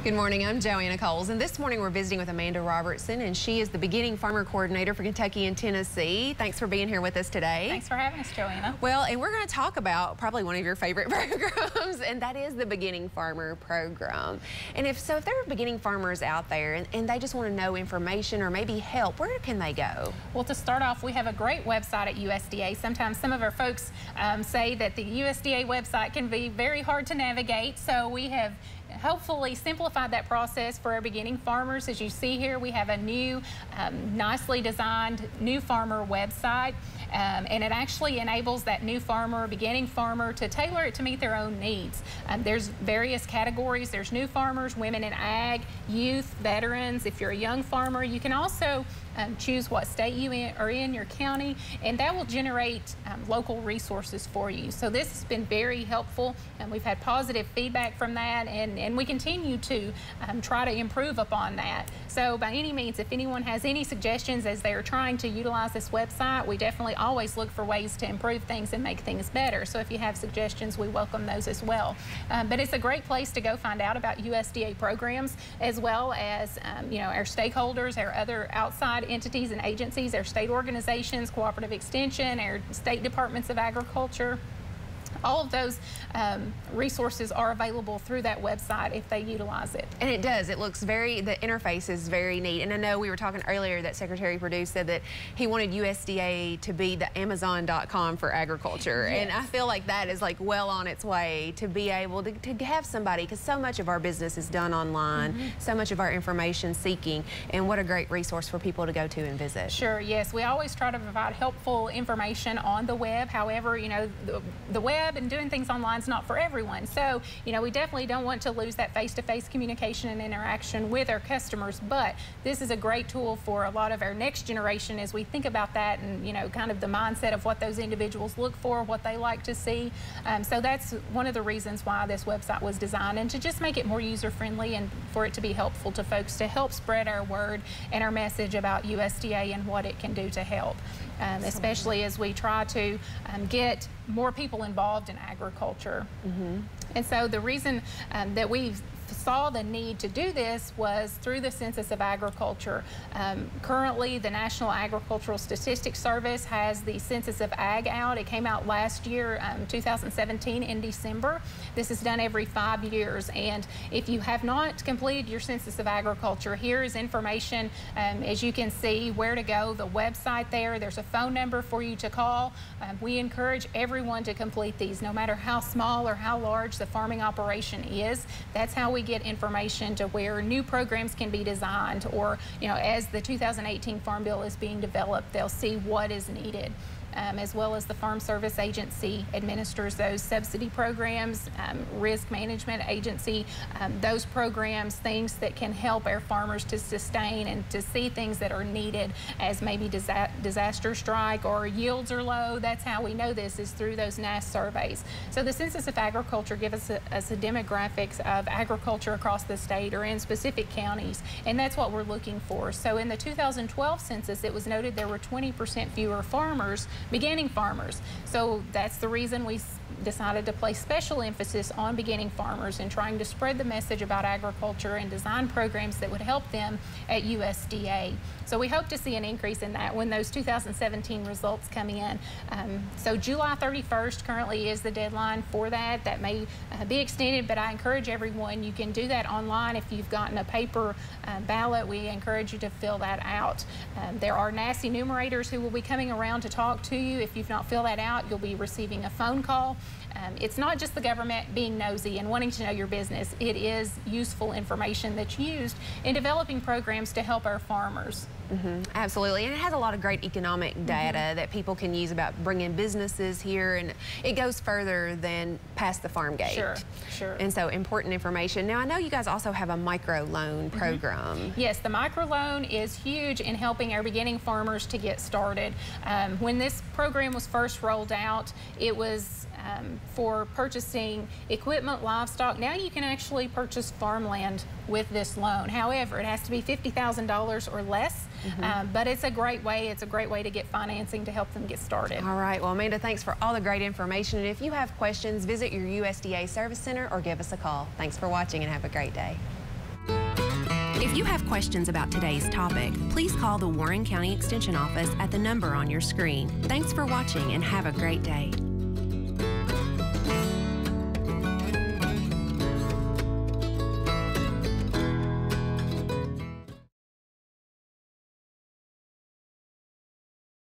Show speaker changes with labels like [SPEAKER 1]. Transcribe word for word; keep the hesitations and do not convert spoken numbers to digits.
[SPEAKER 1] Good morning, I'm Joanna, and this morning we're visiting with Amanda Robertson, and she is the Beginning Farmer Coordinator for Kentucky and Tennessee. Thanks for being here with us today.
[SPEAKER 2] Thanks for having us, Joanna.
[SPEAKER 1] Well, and we're going to talk about probably one of your favorite programs, and that is the Beginning Farmer program. And if so, if there are beginning farmers out there and, and they just want to know information or maybe help, where can they go?
[SPEAKER 2] Well, to start off, we have a great website at U S D A. Sometimes some of our folks um, say that the U S D A website can be very hard to navigate, so we have hopefully simplified that process for our beginning farmers. As you see here, we have a new, um, nicely designed new farmer website, um, and it actually enables that new farmer, beginning farmer, to tailor it to meet their own needs. Um, there's various categories. There's new farmers, women in ag, youth, veterans. If you're a young farmer, you can also Um, choose what state you in, are in, your county, and that will generate um, local resources for you. So this has been very helpful, and we've had positive feedback from that, and, and we continue to um, try to improve upon that. So by any means, if anyone has any suggestions as they're trying to utilize this website, we definitely always look for ways to improve things and make things better. So if you have suggestions, we welcome those as well. Um, but it's a great place to go find out about U S D A programs, as well as um, you know, our stakeholders, our other outside entities and agencies, our state organizations, Cooperative Extension, our state departments of agriculture. All of those um, resources are available through that website if they utilize it.
[SPEAKER 1] And it does. It looks very, the interface is very neat. And I know we were talking earlier that Secretary Perdue said that he wanted U S D A to be the Amazon dot com for agriculture.
[SPEAKER 2] Yes.
[SPEAKER 1] And I feel like that is like well on its way to be able to, to have somebody, because so much of our business is done online, mm-hmm. so much of our information seeking, and what a great resource for people to go to and visit.
[SPEAKER 2] Sure, yes. We always try to provide helpful information on the web. However, you know, the, the web and doing things online is not for everyone. So, you know, we definitely don't want to lose that face-to-face communication and interaction with our customers, but this is a great tool for a lot of our next generation as we think about that and, you know, kind of the mindset of what those individuals look for, what they like to see. Um, so that's one of the reasons why this website was designed, and to just make it more user-friendly and for it to be helpful to folks to help spread our word and our message about U S D A and what it can do to help. Um, especially as we try to um, get more people involved in agriculture. Mm-hmm. And so the reason um, that we saw the need to do this was through the Census of Agriculture. Um, currently, the National Agricultural Statistics Service has the Census of Ag out. It came out last year, um, two thousand seventeen, in December. This is done every five years. And if you have not completed your Census of Agriculture, here is information, um, as you can see, where to go, the website there. There's a phone number for you to call. Um, we encourage everyone to complete these, no matter how small or how large the farming operation is. That's how we get information to where new programs can be designed, or, you know, as the two thousand eighteen Farm Bill is being developed, they'll see what is needed. Um, as well as the Farm Service Agency administers those subsidy programs, um, Risk Management Agency, um, those programs, things that can help our farmers to sustain and to see things that are needed as maybe disa disaster strike or yields are low. That's how we know this, is through those N A S surveys. So the Census of Agriculture gives us a, us a demographics of agriculture across the state or in specific counties, and that's what we're looking for. So in the two thousand twelve census, it was noted there were twenty percent fewer farmers, beginning farmers. So that's the reason we decided to place special emphasis on beginning farmers and trying to spread the message about agriculture and design programs that would help them at U S D A. So we hope to see an increase in that when those two thousand seventeen results come in. Um, so July thirty-first currently is the deadline for that. That may uh, be extended, but I encourage everyone, you can do that online. If you've gotten a paper uh, ballot, we encourage you to fill that out. Um, there are N A S enumerators who will be coming around to talk to you. If you've not filled that out, you'll be receiving a phone call. Um, it's not just the government being nosy and wanting to know your business. It is useful information that's used in developing programs to help our farmers.
[SPEAKER 1] Mm-hmm. Absolutely, and it has a lot of great economic data
[SPEAKER 2] mm-hmm.
[SPEAKER 1] that people can use about bringing businesses here, and it goes further than past the farm gate.
[SPEAKER 2] Sure, sure.
[SPEAKER 1] And so important information. Now, I know you guys also have a micro loan program.
[SPEAKER 2] Mm-hmm. Yes, the micro loan is huge in helping our beginning farmers to get started. Um, when this program was first rolled out, it was Um, for purchasing equipment, livestock. Now you can actually purchase farmland with this loan. However, it has to be fifty thousand dollars or less, mm-hmm. um, but it's a great way. It's a great way to get financing to help them get started.
[SPEAKER 1] All right. Well, Amanda, thanks for all the great information. And if you have questions, visit your U S D A Service Center or give us a call. Thanks for watching and have a great day. If you have questions about today's topic, please call the Warren County Extension Office at the number on your screen. Thanks for watching and have a great day.